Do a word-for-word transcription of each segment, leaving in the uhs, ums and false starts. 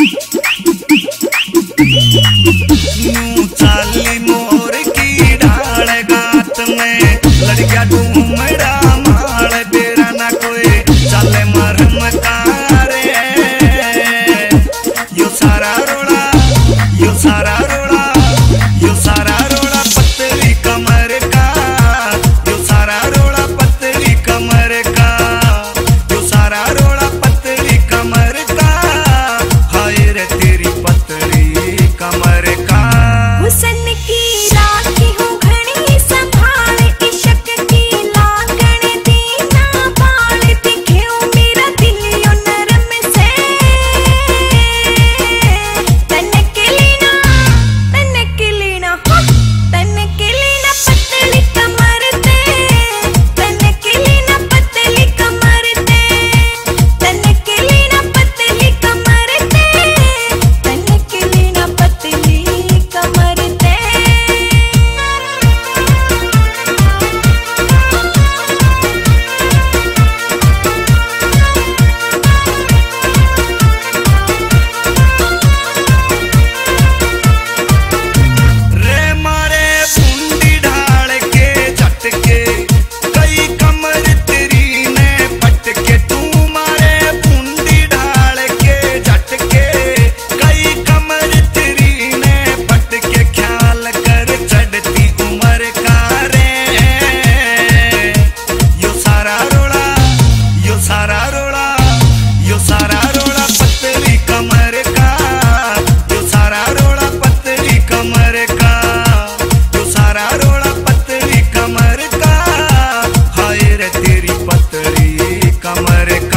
चाली मोर की ढाल गात में लड़किया डूमड़ा माल बेरा ना कोई चले मरम कारे। यो सारा रोड़ा यो सारा रोड़ा यो सारा रोड़ा पतली कमर का, यो सारा रोड़ा पतली कमर का, यो सारा रोड़ा पतली कमर का। हाय रे तेरी पतली कमर का। हुसन की राखी हूँ घड़ी संभाल, इश्क की लागन दीना बाल, दिखेओ मेरा दिल यो नरम से। तनक लेना तनक लेना तनक लेना पतली कमर ते, तनक लेना पतली कमर ते, तनक लेना पतली कमर ते, तनक लेना पतली कमर ते। रे मारे बूंदी ढाल के झटके कई कमर तेरी ने पटके। तू मारे बूंदी ढाल के झटके कई कमर तेरी ने पटके। ख्याल कर चढ़ती उम्र का रे। यो सारा रोड़ा यो सारा रोड़ा यो सारा रोड़ा पतली कमर का, यो सारा रोड़ा पतली कमर का, यो सारा रोड़ा पतली कमर का। हाय रे तेरी पतली कमर का।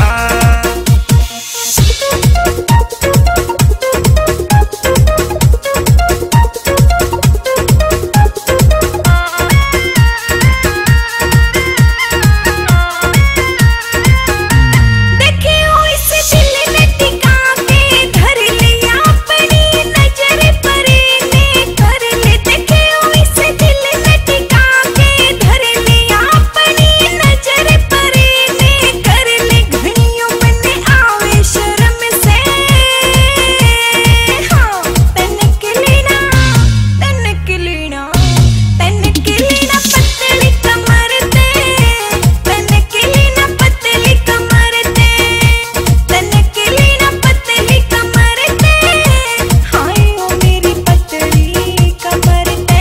देखियो इस दिल ने टिका के धर लिया अपनी नजर पर ने कर ले। देखियो इस दिल ने टिका के धर लिया अपनी नजर पर ने कर ले। घड़ियों मन आवे शर्म से। हाँ तनक लेना तनक लेना तनक लेना पतली कमर ते, तनक लेना पतली कमर ते, तनक लेना पतली कमर ते। हाय ओ मेरी पतली कमर ते।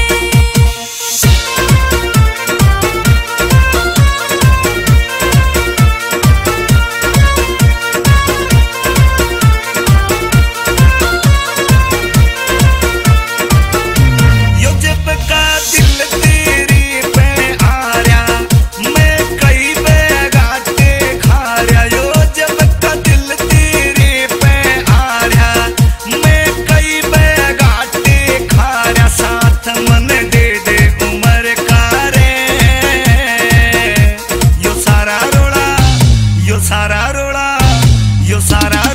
यो जब का दिल तेरी पे आ रहा मैं कई बेगाटे खा रहा। यो जब का दिल तेरी पे आ रहा मैं कई बेगाटे खा रहा। साथ मन दे दे उम्र का रे। यो सारा रोड़ा यो सारा रोड़ा यो सारा